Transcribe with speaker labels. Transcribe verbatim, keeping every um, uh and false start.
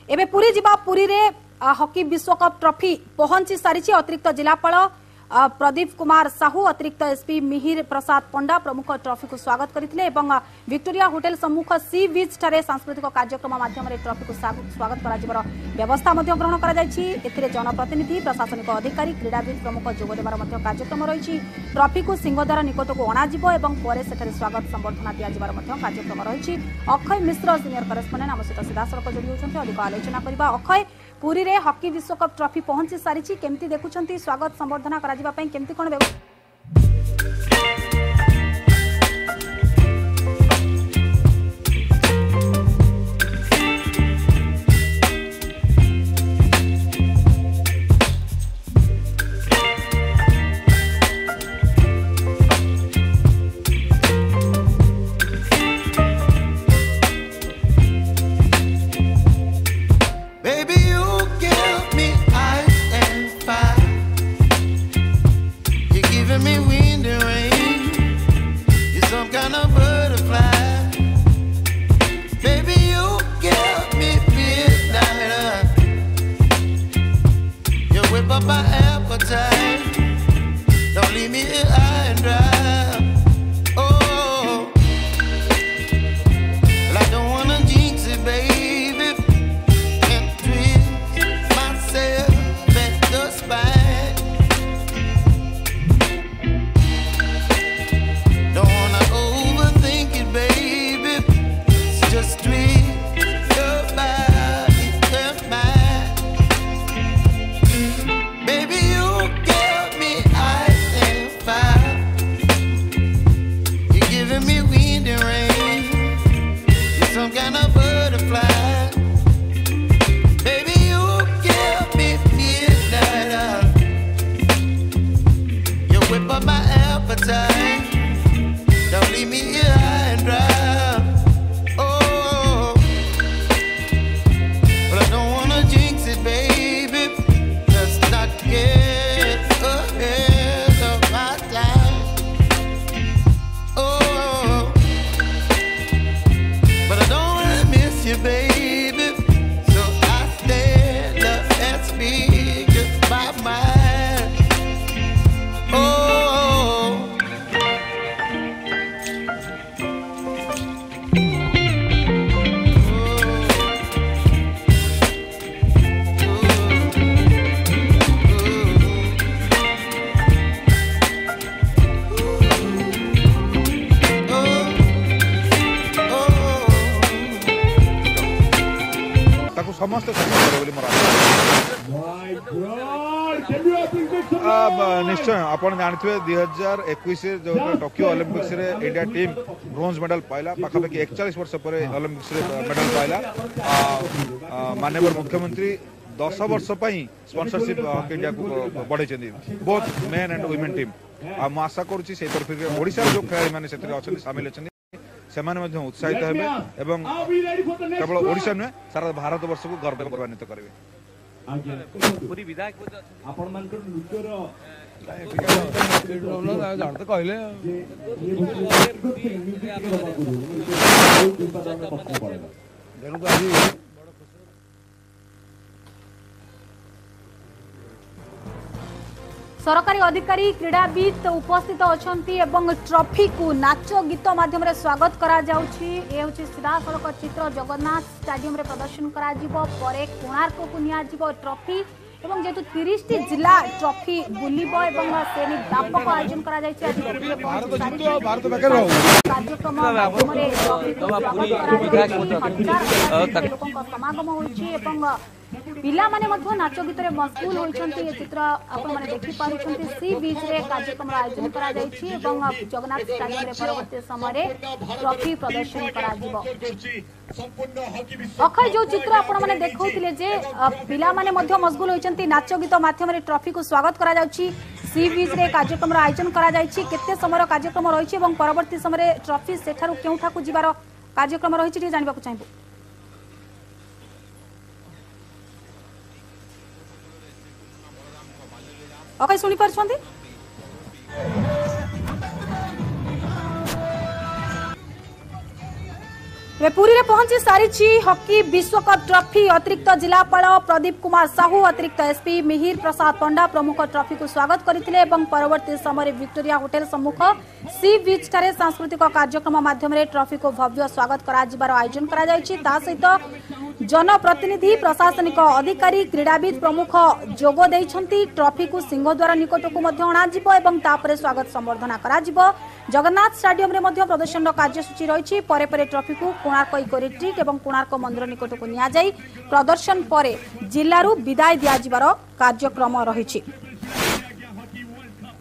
Speaker 1: एबे पुरी जिबा पुरी रे हॉकी विश्वकप ट्रॉफी पहुंची सारी अतिरिक्त जिलापाल प्रदीप कुमार साहू अतिरिक्त एसपी मिहिर प्रसाद पंडा प्रमुख ट्रॉफी को स्वागत करथिले एवं विक्टोरिया होटल सम्मुख सी बीच ठारे सांस्कृतिक कार्यक्रम माध्यम ट्रॉफी को स्वागत करा जिबार व्यवस्था मध्ये ग्रहण करा जायछि। एथिरे जनप्रतिनिधि प्रशासनिक अधिकारी क्रीड़ाविद प्रमुख जोग देबार मध्ये कार्यक्रम रहिछि। ट्रॉफी को सिंहद्वार निकट को अणा जिवो एवं परे सेठारे स्वागत संबर्धना दिया जिबार मध्ये कार्यक्रम रहिछि। अक्षय मिश्र सीनियर करेस्पोंडेंट आम सहित सीधासलख जोड़ी होछन्ते अधिक आलोचना करबा। अक्षय पुरी रे हॉकी विश्वकप ट्रॉफी पहुंची सारी केमती देखुछन्ती स्वागत संबर्धना करा जिबा पई केमती कोन व्यवस्था
Speaker 2: समस्त निश्चय आप जानते दुई हजार एक जो टोक्यो ओलंपिक्स रे इंडिया टीम ब्रोंज मेडल पाइला पाखापाखि एकचालीस वर्ष पर ओलंपिक्स मेडल पाइला। माननीय मुख्यमंत्री दस वर्ष स्पॉन्सरशिप हॉकी इंडिया को बढ़े both men and women team आ आशा करुँची से तरफ ओडिशा जो खेलाड़ी मैंने सामिल अच्छा से उत्साहित हेबे एवं केवल ओडिशा नुहे सारा भारत वर्ष को गर्व गौरवान्वित करेंगे।
Speaker 1: सरकारी अधिकारी क्रीड़ाविद उपस्थित अछंती एवं ट्रॉफी को नाच गीत माध्यम रे स्वागत करा जाउछि। ए होछि सीधा सड़क चित्र जगन्नाथ स्टेडियम रे प्रदर्शन करा जिवो परे कोणार्क को निया जिवो ट्रॉफी एवं जेतु तीस टी जिला ट्रॉफी बुलिबो एवं सेनी व्यापक आयोजन करा जायछि। आज कार्यक्रम माध्यम रे ट्रॉफी को स्वागत करा जायछि। लोकक समागम होछि एवं पिला माने मध्य नाच गीत रे मशगूल होइछन्ती। ए चित्र आपण माने देखि पारुछन्ती सी बीच रे कार्यक्रम आयोजन करा जायछि एवं जगन्नाथ स्टेडियम रे परवर्ती समय रे ट्रॉफी प्रदर्शन करा जिवो। अखय जो चित्र आपण माने देखौतिले जे पिला माने मध्य मशगूल होइछन्ती नाच गीत माध्यम रे ट्रॉफी को स्वागत करा जाउछि। सी बीच रे कार्यक्रम आयोजन करा जायछि। केते समय रो कार्यक्रम रहिछि एवं परवर्ती समय रे ट्रॉफी सेठारु केउठा को जिबार कार्यक्रम रहिछि जे जानिबा को चाहबो। ओके सुनी पारछन्ती वे पुरी रे पहुंची सारी हॉकी विश्वकप ट्रॉफी अतिरिक्त जिलापाल प्रदीप कुमार साहू अतिरिक्त एसपी मिहिर प्रसाद पंडा प्रमुख ट्रॉफी को स्वागत करथिले एवं परवर्ती समय विक्टोरिया होटेल सम्मुख सी बीच ठारे सांस्कृतिक कार्यक्रम माध्यम ट्रॉफी को भव्य स्वागत करा जिबार आयोजन करा जायछि। ता सहित जनप्रतिनिधि प्रशासनिक अधिकारी क्रीड़ाविद प्रमुख जोग देइछंती। ट्रॉफी को सिंहद्वार निकट को मध्य अणा जिवो एवं तापरे स्वागत संबर्धना करा जिवो। जगन्नाथ स्टेडियम रे मध्य प्रदर्शन कार्यसूची रही। परे परे ट्रॉफी को कोणार्क इकोरिट्रिक एवं कोणार्क मंदिर निकट को निया जाई प्रदर्शन परे जिल्लारू विदाय दिया जिबार कार्यक्रम रही।